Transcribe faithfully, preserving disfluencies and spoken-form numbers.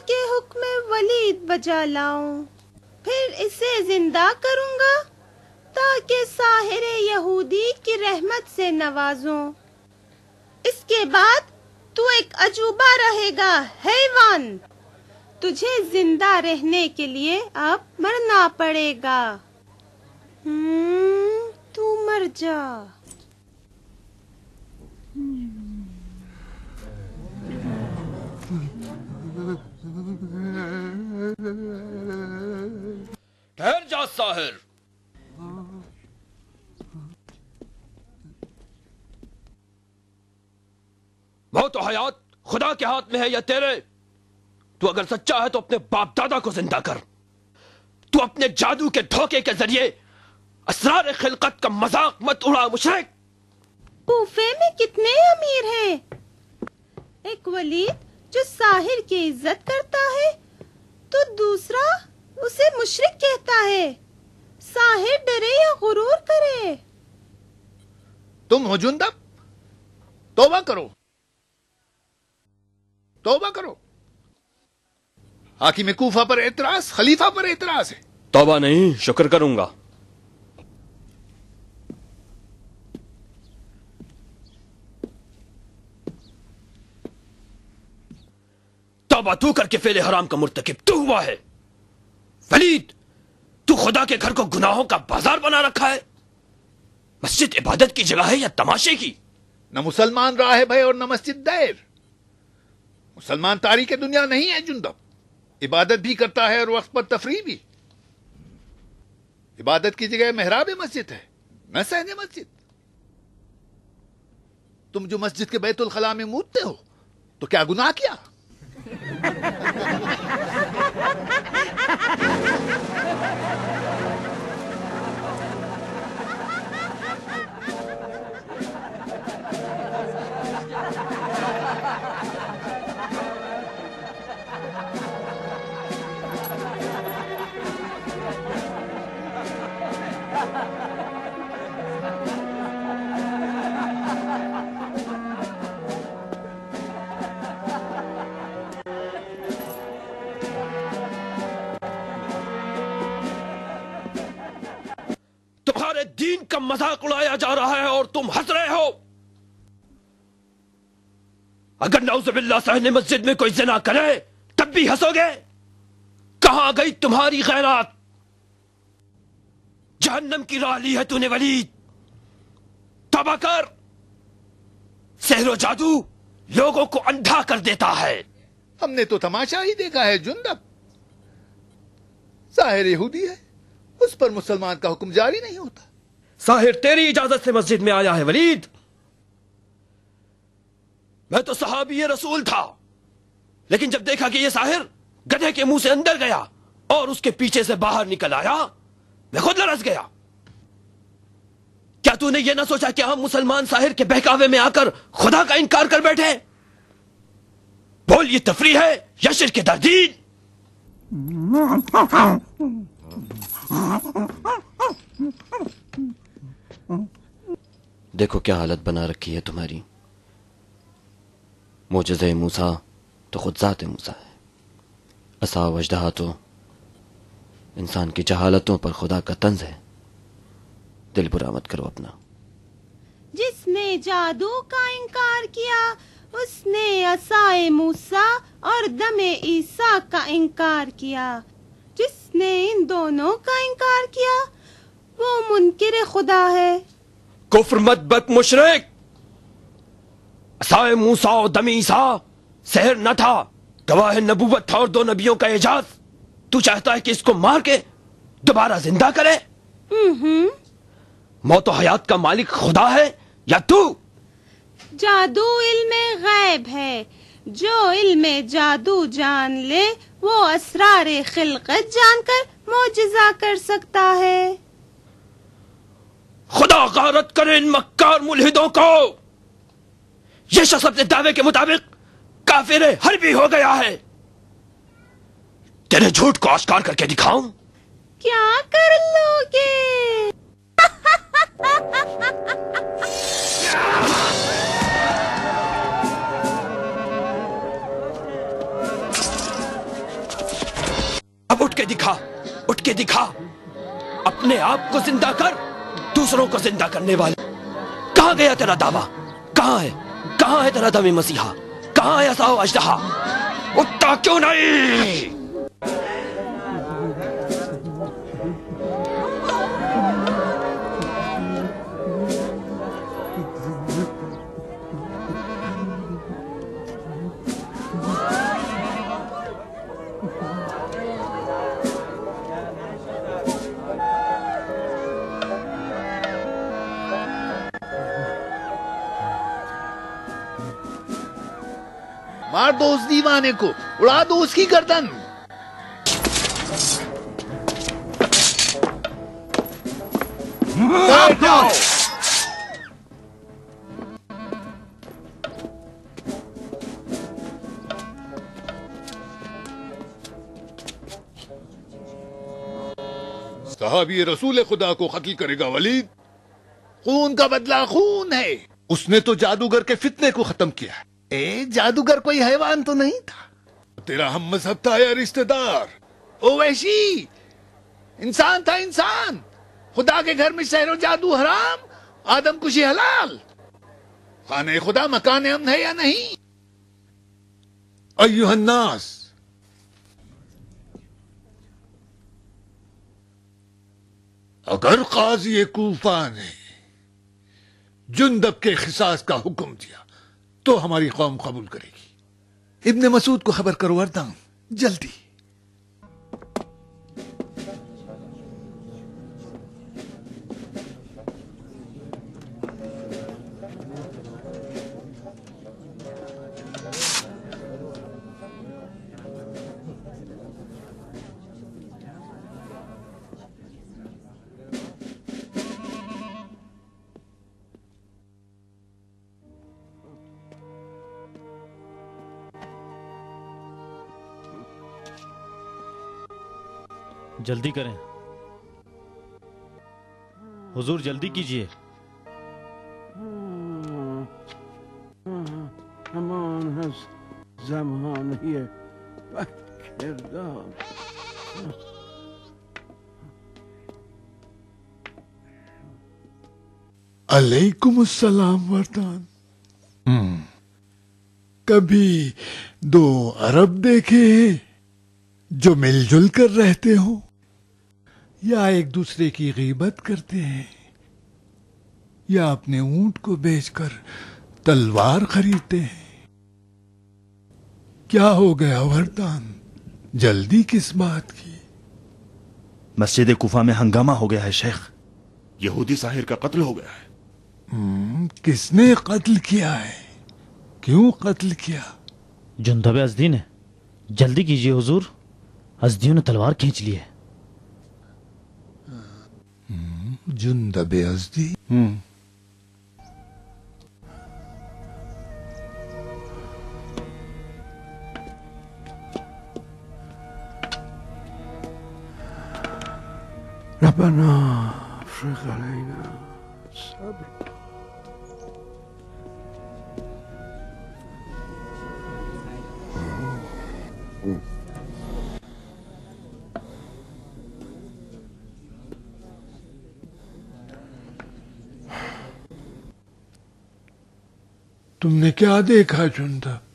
کے حکم ولید بجا لاؤں، پھر اسے زندہ کروں گا تاکہ ساحر یہودی کی رحمت سے نوازوں۔ اس کے بعد تو ایک عجوبہ رہے گا حیوان، تجھے زندہ رہنے کے لیے اب مرنا پڑے گا۔ ہم تو مر جا۔ ٹھہر جا ساحر، موت و حیات خدا کے ہاتھ میں ہے یا تیرے؟ تو اگر سچا ہے تو اپنے باپ دادا کو زندہ کر۔ تو اپنے جادو کے دھوکے کے ذریعے اسرار خلقت کا مذاق مت اڑا مشرک۔ کوفے میں کتنے امیر ہیں، ایک ولید جو ساحر کی عزت کرتا ہے تو دوسرا اسے مشرک کہتا ہے۔ ساحر ڈرے یا غرور کرے؟ تم ہو جندب، توبہ کرو، توبہ کرو۔ حاکم کوفہ پر اعتراض، خلیفہ پر اعتراض ہے۔ توبہ نہیں، شکر کروں گا۔ توبہ تو کر کے فعل حرام کا مرتکب تو ہوا ہے۔ ولید، تو خدا کے گھر کو گناہوں کا بازار بنا رکھا ہے۔ مسجد عبادت کی جگہ ہے یا تماشے کی؟ نہ مسلمان راہب ہے اور نہ مسجد دیر۔ مسلمان تاریخ دنیا نہیں ہے جندب، عبادت بھی کرتا ہے اور وقت پر تفریح بھی۔ عبادت کی جگہ محراب مسجد ہے، نہ صحن مسجد۔ تم جو مسجد کے بیت الخلاء میں مودتے ہو تو کیا گناہ کیا؟ تمہارے دین کا مذاق اڑایا جا رہا ہے اور تم ہنس رہے ہو۔ اگر نعوذ باللہ صحن مسجد میں کوئی زنا کرے تب بھی ہنسو گے؟ کہاں گئی تمہاری غیرت؟ جہنم کی راہ لی ہے تو نے ولید، توبہ کر۔ سحر و جادو لوگوں کو اندھا کر دیتا ہے۔ ہم نے تو تماشا ہی دیکھا ہے جندب۔ ساحر یہودی ہے، اس پر مسلمان کا حکم جاری نہیں ہوتا۔ ساحر تیری اجازت سے مسجد میں آیا ہے ولید؟ میں تو صحابی رسول تھا، لیکن جب دیکھا کہ یہ ساحر گدھے کے منہ سے اندر گیا اور اس کے پیچھے سے باہر نکل آیا، میں خود لرز گیا۔ کیا تو نے یہ نہ سوچا کہ ہم مسلمان ساحر کے بہکاوے میں آ کر خدا کا انکار کر بیٹھے؟ بول، یہ تفریح ہے یا شرک تردید؟ دیکھو کیا حالت بنا رکھی ہے تمہاری۔ معجزہ موسیٰ تو خود ذات موسیٰ ہے، عصا و اژدہا تو انسان کی جہالتوں پر خدا کا طنز ہے۔ دل برا مت کرو اپنا۔ جس نے جادو کا انکار کیا اس نے عصائے موسیٰ اور دم عیسیٰ کا انکار کیا۔ جس نے ان دونوں کا انکار کیا وہ منکر خدا ہے۔ کفر مت بت مشرک، عصائے موسیٰ اور دم عیسیٰ سحر نہ تھا، گواہ نبوت تھا اور دو نبیوں کا اعجاز۔ تو چاہتا ہے کہ اس کو مار کے دوبارہ زندہ کرے؟ ہم موت و حیات کا مالک خدا ہے یا تو؟ جادو علم غیب ہے، جو علم جادو جان لے وہ اسرار خلقت جان کر معجزہ کر سکتا ہے۔ خدا غارت کرے ان مکار ملحدوں کو۔ یہ شخص اپنے دعوے کے مطابق کافر حربی ہو گیا ہے۔ تیرے جھوٹ کو آشکار کر کے دکھاؤں؟ کیا کر لو گے؟ اٹھ کے دکھا اٹھ کے دکھا اپنے آپ کو زندہ کر دوسروں کو زندہ کرنے والے کہاں گیا تیرا دعویٰ کہاں ہے کہاں ہے تیرا دم مسیحا کہاں ہے عصا و اژدہا اٹھتا کیوں نہیں مار دو اس دیوانے کو اڑا دو اس کی گردن بیٹھ جاؤ صحابی رسول خدا کو قتل کرے گا ولید خون کا بدلہ خون ہے اس نے تو جادوگر کے فتنے کو ختم کیا ہے اے جادوگر کوئی حیوان تو نہیں تھا تیرا ہم مذہب تھا یا رشتہ دار او وحشی انسان تھا انسان خدا کے گھر میں سحر و جادو حرام آدم کشی حلال خانہ خدا مکان امن ہے یا نہیں ایھا الناس اگر قاضی کوفہ نے جندب کے قصاص کا حکم دیا تو ہماری قوم قبول کرے گی ابن مسعود کو خبر کرو وردان جلدی جلدی کریں حضور جلدی کیجئے Haman has zaman here. علیکم السلام وردان کبھی دو عرب دیکھے ہیں جو مل جل کر رہتے ہو یا ایک دوسرے کی غیبت کرتے ہیں یا اپنے اونٹ کو بیچ کر تلوار خریدتے ہیں کیا ہو گیا وردان جلدی کس بات کی مسجد کوفہ میں ہنگامہ ہو گیا ہے شیخ یہودی ساحر کا قتل ہو گیا ہے کس نے قتل کیا ہے کیوں قتل کیا جندب ازدی نے جلدی کیجئے حضور ازدیوں نے تلوار کھینچ لی ہے جندب ازدی ربنا افرغ علينا صبر تم نے کیا دیکھا جندب